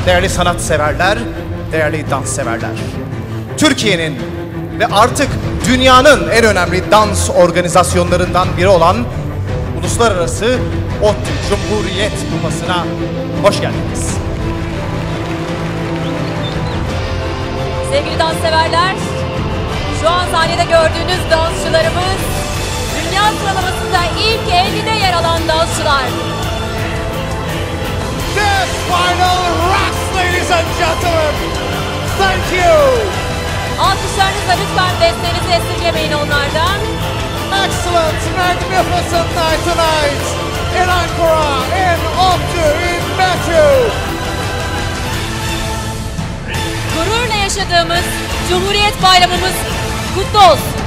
değerli sanatseverler, değerli dansseverler. Türkiye'nin ve artık dünyanın en önemli dans organizasyonlarından biri olan Uluslararası ODTÜ Cumhuriyet Kupası'na hoş geldiniz. Sevgili dansseverler, şu an sahnede gördüğünüz dansçılarımız dünya sıralamasında ilk 50'de yer alan dansçılar. This final rocks, ladies and gentlemen. Thank you. Alkışlarınızla lütfen desteğinizi esirgemeyin onlardan. Excellent, magnificent night tonight in Ankara, in ODTÜ, in Metro. Gururla yaşadığımız Cumhuriyet Bayramımız kutlu olsun.